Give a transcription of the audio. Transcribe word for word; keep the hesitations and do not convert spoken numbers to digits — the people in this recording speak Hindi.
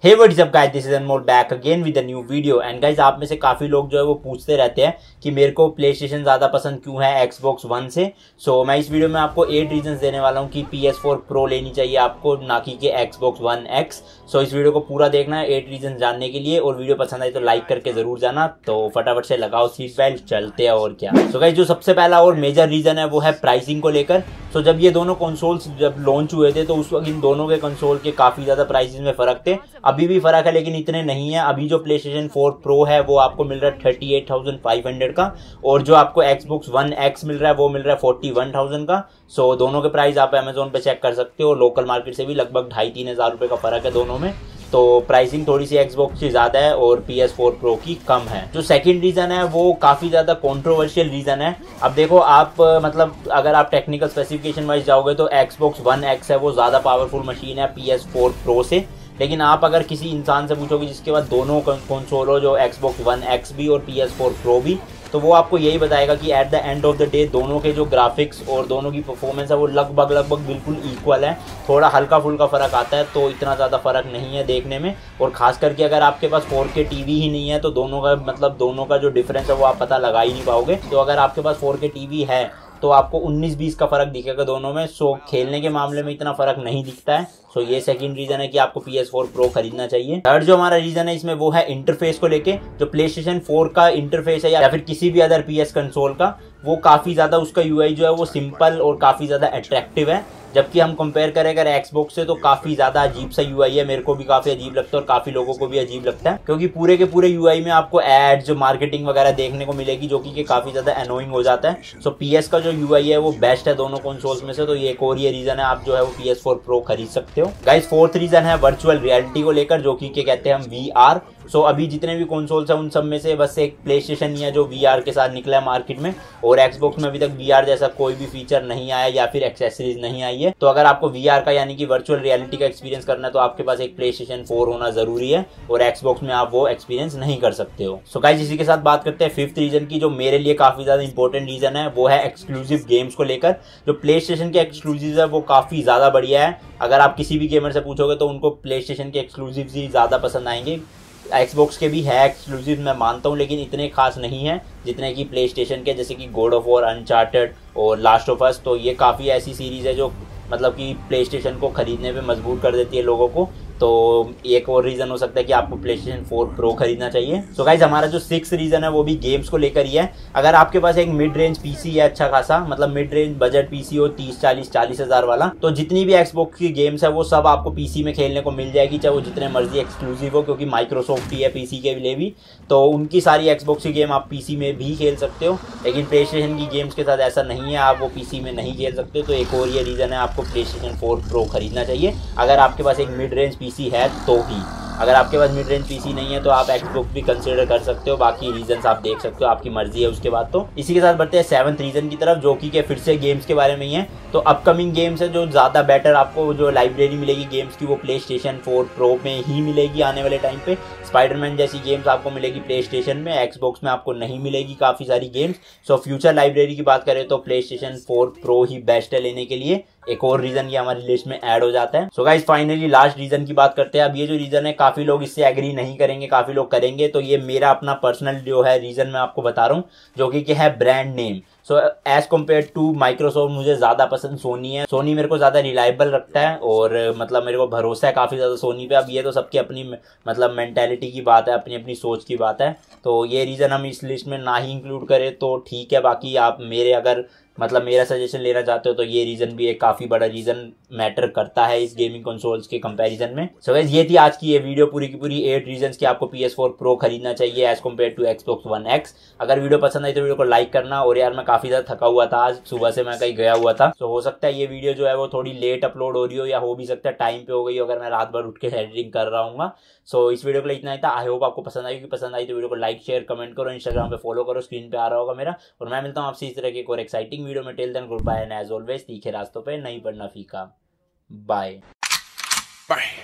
Hey what's up guys, this is Anmol back again with a new video. And guys, आप में से काफी लोग जो है वो पूछते रहते हैं कि मेरे को प्ले स्टेशन ज्यादा पसंद क्यों है एक्सबॉक्स वन से। सो so, मैं इस वीडियो में आपको एट रीजंस देने वाला हूँ कि पी एस फोर प्रो लेनी चाहिए आपको, ना कि के एक्सबॉक्स वन एक्स। सो इस वीडियो को पूरा देखना है एट रीजन जानने के लिए, और वीडियो पसंद आई तो लाइक करके जरूर जाना। तो फटाफट से लगाओ सीट बेल्ट, चलते हैं और क्या। सो so गाइस, जो सबसे पहला और मेजर रीजन है वो है प्राइसिंग को लेकर। सो so, जब ये दोनों कंसोल्स जब लॉन्च हुए थे तो उस वक्त इन दोनों के कंसोल के काफी ज्यादा प्राइसेस में फर्क थे। अभी भी फर्क है लेकिन इतने नहीं है। अभी जो प्ले स्टेशन फोर प्रो है वो आपको मिल रहा है thirty eight thousand five hundred का, और जो आपको एक्सबॉक्स वन एक्स मिल रहा है वो मिल रहा है फोर्टी वन थाउजेंड का। सो so, दोनों के प्राइस आप अमेजोन पे चेक कर सकते हो। लोकल मार्केट से भी लगभग ढाई तीन हजार रुपए का फर्क है दोनों में। तो प्राइसिंग थोड़ी सी एक्सबॉक्स की ज्यादा है और पी एस फोर प्रो की कम है। जो सेकंड रीजन है वो काफी ज्यादा कंट्रोवर्शियल रीजन है। अब देखो आप, मतलब अगर आप टेक्निकल स्पेसिफिकेशन वाइज जाओगे तो एक्सबॉक्स वन एक्स है वो ज्यादा पावरफुल मशीन है पी एस फोर प्रो से। लेकिन आप अगर किसी इंसान से पूछोगे जिसके पास दोनों कंसोल हो, जो एक्सबॉक्स वन एक्स भी और पी एस फोर प्रो भी, तो वो आपको यही बताएगा कि at the end of the day दोनों के जो ग्राफिक्स और दोनों की परफॉर्मेंस है वो लगभग लगभग बिल्कुल इक्वल है। थोड़ा हल्का फुल्का फर्क आता है, तो इतना ज़्यादा फर्क नहीं है देखने में। और खास करके अगर आपके पास फोर के टीवी ही नहीं है तो दोनों का मतलब दोनों का जो डिफरेंस है वो आप पता लगा ही नहीं पाओगे। तो अगर आपके पास फोर के टीवी है तो आपको उन्नीस बीस का फर्क दिखेगा दोनों में। सो खेलने के मामले में इतना फर्क नहीं दिखता है। सो ये सेकंड रीजन है कि आपको पी एस फोर प्रो खरीदना चाहिए। थर्ड जो हमारा रीजन है इसमें वो है इंटरफेस को लेके। जो प्ले स्टेशन फोर का इंटरफेस है या फिर किसी भी अदर पी एस कंसोल का, वो काफी ज्यादा उसका यूआई जो है वो सिंपल और काफी ज्यादा अट्रैक्टिव है। जबकि हम कंपेयर करें अगर एक्सबॉक्स से तो काफी ज्यादा अजीब सा यूआई है। मेरे को भी काफी अजीब लगता है और काफी लोगों को भी अजीब लगता है, क्योंकि पूरे के पूरे यूआई में आपको एड्स, जो मार्केटिंग वगैरह देखने को मिलेगी, जो कि काफी ज्यादा एनोइंग हो जाता है। सो पीएस का जो यूआई है वो बेस्ट है दोनों कंसोल्स में से। तो ये एक और ये रीजन है आप जो है वो पी एस फोर प्रो खरीद सकते हो। गाइस, फोर्थ रीजन है वर्चुअल रियलिटी को लेकर, जो कि कहते हैं हम वी आर। सो अभी जितने भी कंसोल्स हैं उन सब में से बस एक प्ले स्टेशन ही है जो वी आर के साथ निकला है मार्केट में, और एक्सबॉक्स में अभी तक वी आर जैसा कोई भी फीचर नहीं आया या फिर एक्सेसरीज नहीं आई है। तो अगर आपको वी आर का यानी कि वर्चुअल रियलिटी का एक्सपीरियंस करना है तो आपके पास एक प्ले स्टेशन फोर होना जरूरी है, और एक्सबॉक्स में आप वो एक्सपीरियंस नहीं कर सकते हो। सो गाइस, इसी के साथ बात करते हैं फिफ्थ रीजन की, जो मेरे लिए काफी ज्यादा इंपॉर्टेंट रीजन है। वो है एक्सक्लूसिव गेम्स को लेकर। जो प्ले स्टेशन के एक्सक्लूसिव है वो काफी ज्यादा बढ़िया है। अगर आप किसी भी गेमर से पूछोगे तो उनको प्ले स्टेशन के एक्सक्लूसिव ही ज्यादा पसंद आएंगे। एक्सबॉक्स के भी है एक्सक्लूसिव, मैं मानता हूँ, लेकिन इतने खास नहीं है जितने कि प्ले स्टेशन के, जैसे कि गॉड ऑफ वॉर, अनचार्टेड और लास्ट ऑफ अस। तो ये काफ़ी ऐसी सीरीज़ है जो मतलब कि प्ले स्टेशन को खरीदने पे मजबूर कर देती है लोगों को। तो एक और रीज़न हो सकता है कि आपको प्ले स्टेशन फोर प्रो खरीदना चाहिए। सो गाइज, हमारा जो सिक्स रीज़न है वो भी गेम्स को लेकर ही है। अगर आपके पास एक मिड रेंज पीसी है अच्छा खासा, मतलब मिड रेंज बजट पीसी हो तीस चालीस चालीस हजार वाला, तो जितनी भी एक्सबॉक्स की गेम्स है वो सब आपको पीसी में खेलने को मिल जाएगी, चाहे वो जितने मर्जी एक्सक्लूसिव हो, क्योंकि माइक्रोसॉफ्ट ही है पीसी के लिए भी। तो उनकी सारी एक्सबॉक्स की गेम आप पीसी में भी खेल सकते हो, लेकिन प्ले स्टेशन की गेम्स के साथ ऐसा नहीं है, आप वो पीसी में नहीं खेल सकते। तो एक और ये रीज़न है आपको प्ले स्टेशन फोर प्रो खरीदना चाहिए अगर आपके पास एक मिड रेंज पीसी है तो ही। अगर आपके पास मिड रेंज पीसी नहीं है तो आप एक्सबॉक्स भी कंसीडर कर सकते हो। बाकी रीजंस आप देख सकते हो, आपकी मर्जी है उसके बाद। तो इसी के साथ बढ़ते हैं सेवंथ रीजन की तरफ, जो कि के फिर से गेम्स के बारे में ही है। तो अपकमिंग गेम्स है जो ज़्यादा बेटर आपको जो लाइब्रेरी मिलेगी गेम्स की, वो प्ले स्टेशन फोर प्रो में ही मिलेगी आने वाले टाइम पे। स्पाइडरमैन जैसी गेम्स आपको मिलेगी प्ले स्टेशन में, एक्सबॉक्स में आपको नहीं मिलेगी काफ़ी सारी गेम्स। सो फ्यूचर लाइब्रेरी की बात करें तो प्ले स्टेशन फोर प्रो ही बेस्ट है लेने के लिए। एक और रीजन ये हमारी लिस्ट में ऐड हो जाता है। So guys, finally last reason की बात करते हैं। अब ये जो रीजन है काफी लोग इससे एग्री नहीं करेंगे, काफी लोग करेंगे। तो ये मेरा अपना पर्सनल जो है रीजन मैं आपको बता रहा हूँ, जो कि है brand name. So as compared to Microsoft मुझे ज्यादा पसंद सोनी है। सोनी मेरे को ज्यादा रिलायबल रखता है और मतलब मेरे को भरोसा है काफी ज्यादा सोनी पे। अब ये तो सबकी अपनी मतलब मेंटेलिटी की बात है, अपनी अपनी सोच की बात है। तो ये रीजन हम इस लिस्ट में ना ही इंक्लूड करें तो ठीक है। बाकी आप मेरे अगर मतलब मेरा सजेशन लेना चाहते हो तो ये रीजन भी एक काफी बड़ा रीजन मैटर करता है इस गेमिंग कंसोल्स के कंपैरिजन में। सो गाइस, ये थी आज की ये वीडियो पूरी की पूरी एट रीजंस कि आपको पी एस फोर प्रो खरीदना चाहिए as compared to Xbox One X. अगर वीडियो पसंद आई तो वीडियो को लाइक करना। और यार, मैं काफी ज्यादा थका हुआ था आज, सुबह से मैं कहीं गया हुआ था। तो हो सकता है ये वीडियो जो है वो थोड़ी लेट अपलोड हो रही हो, या हो भी सकता है टाइम पे हो गई हो अगर मैं रात भर उठ के एडिटिंग कर रहा हूँ। सो इस वीडियो के लिए इतना ही था। आई होप आपको पसंद आई। पसंद आई तो वीडियो को लाइक शेयर कमेंट करो, इंस्टाग्राम पे फॉलो करो, स्क्रीन पे आ रहा होगा मेरा। और मैं मिलता हूँ आपसे इस तरह की एक और एक्साइटिंग वीडियो में। Till then goodbye and as always, तीखे रास्तों पे नहीं पड़ना फीका। Bye bye.